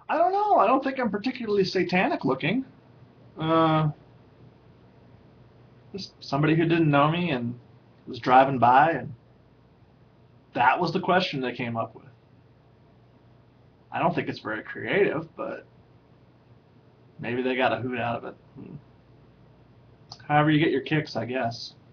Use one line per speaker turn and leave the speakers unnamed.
I don't know. I don't think I'm particularly satanic looking. Uh, just somebody who didn't know me and was driving by, and that was the question they came up with. I don't think it's very creative, but maybe they got a hoot out of it. However you get your kicks, I guess.